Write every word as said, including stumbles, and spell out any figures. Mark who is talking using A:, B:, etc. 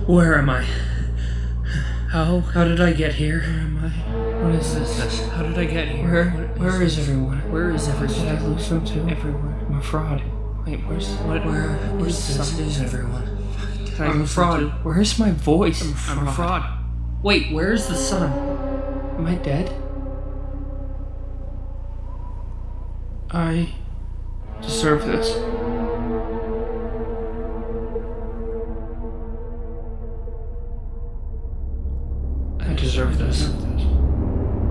A: Where am I? How? How did I get here? Where am I? What is this? How did I get here? Where? Where is everyone? Where is everyone? Did I lose them too? Everyone. I'm a fraud. Wait, where's what? Where? Where's this? Is everyone? Did I I'm a fraud. Where's my voice? I'm a fraud. I'm a fraud. Wait, where's the sun? Am I dead? I deserve this. I deserve this.